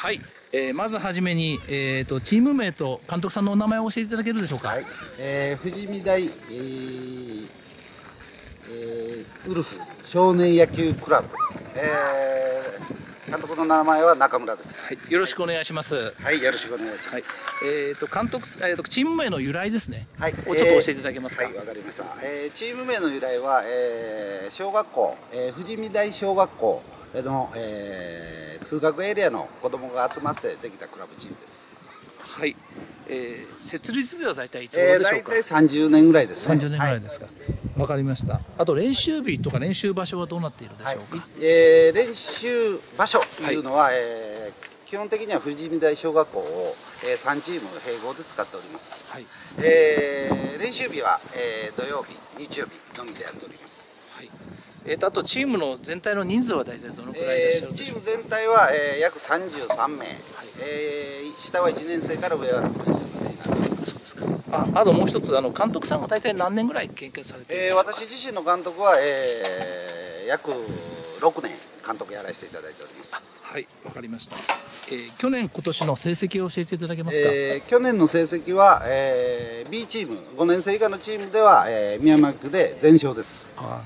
はい、まずはじめに、チーム名と監督さんのお名前を教えていただけるでしょうか。 はい、富士見大、ウルフ少年野球クラブです。監督の名前は中村です。 はい、よろしくお願いします。 はい、よろしくお願いします。はい、 監督、チーム名の由来ですね。 はい、 をちょっと教えていただけますか。 はい、わかりました。チーム名の由来は、小学校、富士見大小学校の、通学エリアの子どもが集まってできたクラブチームです。 はい、設立日は大体いつ頃でしょうか。 大体30年ぐらいですね。 30年ぐらいですか。わかりました。あと練習日とか練習場所はどうなっているでしょうか。 練習場所というのは、基本的には富士見大小学校を、3チーム併合で使っております。はい、練習日は、土曜日、日曜日のみでやっております。 はい、あとチームの全体の人数は大体どのくらいいらっしゃるんでしょうか。 チーム全体は、約33名、はい、下は1年生から上は6年生までになっております。 あともう一つ、監督さんが大体何年ぐらい経験されているんですか。 私自身の監督は、約6年監督やらせていただいております。 はい、わかりました。去年今年の成績を教えていただけますか。 去年の成績は、B チーム5年生以下のチームでは、宮山区で全勝です。はい、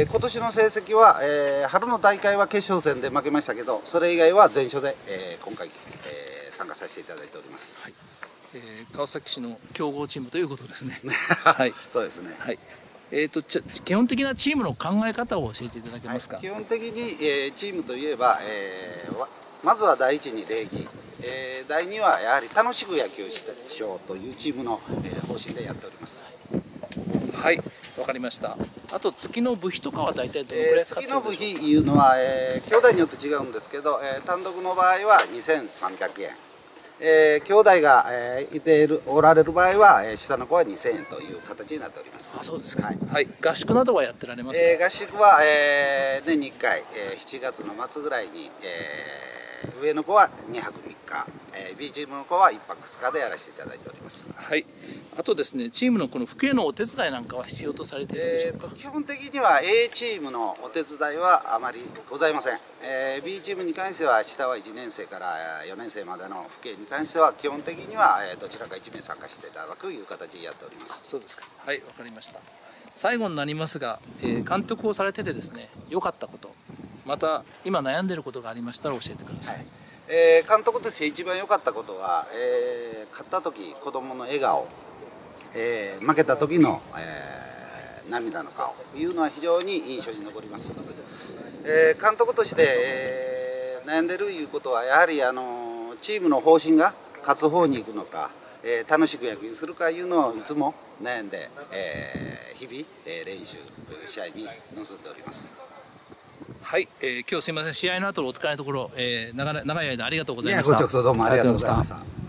今年の成績は、春の大会は決勝戦で負けましたけど、それ以外は全勝で、今回、参加させていただいております。はい、 川崎市の強豪チームということですね。はい、 そうですね。はい、 基本的なチームの考え方を教えていただけますか。 はい、基本的に、チームといえば、まずは第一に礼儀、第二はやはり楽しく野球しようというチームの、方針でやっております。 はい、わかりました。あと月の部費とかは大体どのくらいかかってるんでしょうか。 月の部費いうのは、兄弟によって違うんですけど、単独の場合は2300円。兄弟が、おられる場合は、下の子は2000円という形になっております。 あ、そうですか。はい、はい、合宿などはやってられますか。 合宿は、年に1回、7月の末ぐらいに、上の子は2泊3日、B チームの子は1泊2日でやらせていただいております。 はい。あとですね、チームのこの父兄のお手伝いなんかは必要とされているでしょうか。 基本的には A チームのお手伝いはあまりございません。B チームに関しては下は1年生から4年生までの父兄に関しては基本的にはどちらか1名参加していただくという形でやっております。 そうですか。はい、わかりました。最後になりますが、監督をされててですね、良かったこと、また今悩んでいることがありましたら教えてください。はい、 監督として一番良かったことは、勝った時子どもの笑顔、負けた時の、涙の顔というのは非常に印象に残ります。監督として、悩んでるいうことはやはりチームの方針が勝つ方に行くのか、楽しく野球にするかいうのをいつも悩んで、日々、練習試合に臨んでおります。 はい、今日すみません、試合の後のお疲れのところ、長い間ありがとうございました。 ごちそうどうもありがとうございました。